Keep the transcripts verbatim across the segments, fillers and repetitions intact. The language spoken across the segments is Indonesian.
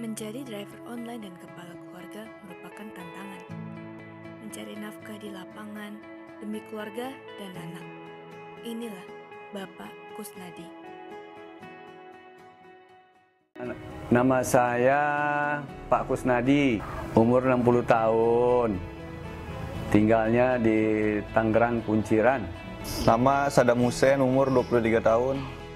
Menjadi driver online dan kepala keluarga merupakan tantangan. Mencari nafkah di lapangan demi keluarga dan anak. Inilah Bapak Kusnadi. Nama saya Pak Kusnadi, umur enam puluh tahun. Tinggalnya di Tangerang, Kunciran. Nama Saddam Hussein, umur dua puluh tiga tahun.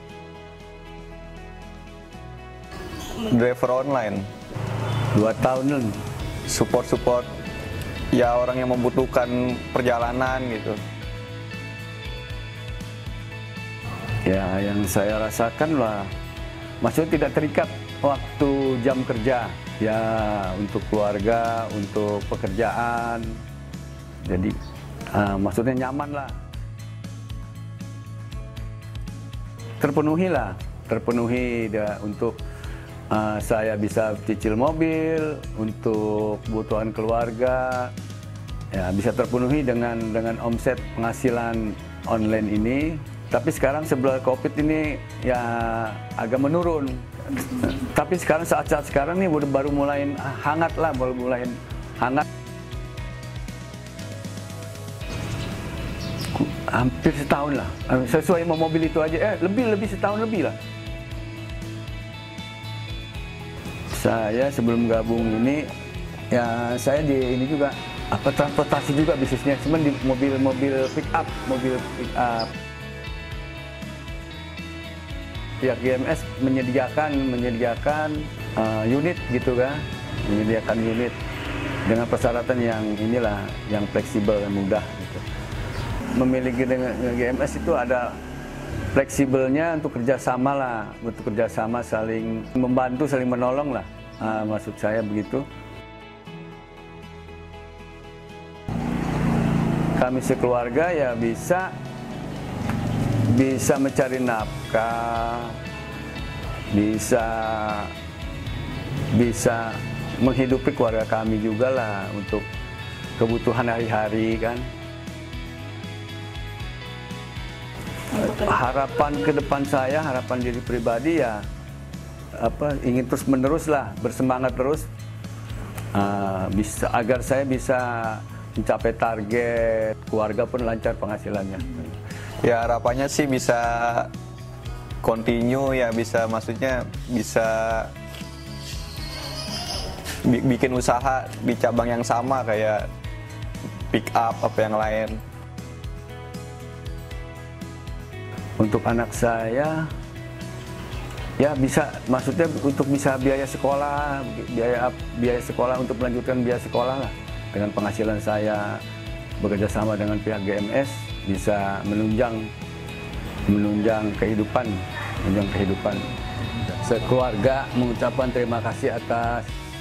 Driver online. Dua tahun. Support-support ya orang yang membutuhkan perjalanan gitu. Ya, yang saya rasakan lah, maksudnya tidak terikat waktu jam kerja. Ya, untuk keluarga, untuk pekerjaan. Jadi, uh, maksudnya nyaman lah. Terpenuhi lah, terpenuhi dia, untuk Uh, saya bisa cicil mobil untuk kebutuhan keluarga, ya bisa terpenuhi dengan dengan omset penghasilan online ini. Tapi sekarang sebelah COVID ini ya agak menurun. Tapi sekarang saat-saat sekarang nih baru, baru mulai hangat lah, baru mulai hangat. Hampir setahun lah, sesuai sama mobil itu aja. Eh lebih lebih setahun lebih lah. Saya sebelum gabung ini, ya saya di ini juga, apa transportasi juga bisnisnya, cuman di mobil-mobil pick up, mobil pick up. Pihak G M S menyediakan menyediakan uh, unit gitu kan, menyediakan unit dengan persyaratan yang inilah, yang fleksibel dan mudah gitu. Memiliki dengan G M S itu ada fleksibelnya untuk kerjasama lah, untuk kerjasama saling membantu, saling menolong lah. Uh, maksud saya begitu. Kami sekeluarga ya bisa bisa mencari nafkah, bisa bisa menghidupi keluarga kami juga lah untuk kebutuhan hari-hari kan. Harapan ke depan saya, harapan diri pribadi ya apa ingin terus menerus lah, bersemangat terus uh, bisa agar saya bisa mencapai target, keluarga pun lancar penghasilannya. Ya harapannya sih bisa continue ya, bisa maksudnya bisa bikin usaha di cabang yang sama kayak pick up apa yang lain. Untuk anak saya, ya bisa, maksudnya untuk bisa biaya sekolah, biaya biaya sekolah untuk melanjutkan biaya sekolah lah. Dengan penghasilan saya bekerja sama dengan pihak G M S bisa menunjang menunjang kehidupan, menunjang kehidupan. Sekeluarga mengucapkan terima kasih atas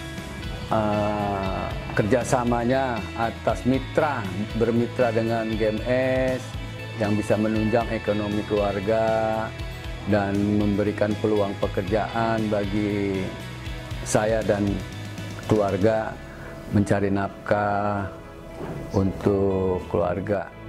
uh, kerjasamanya, atas mitra bermitra dengan G M S yang bisa menunjang ekonomi keluarga dan memberikan peluang pekerjaan bagi saya dan keluarga mencari nafkah untuk keluarga.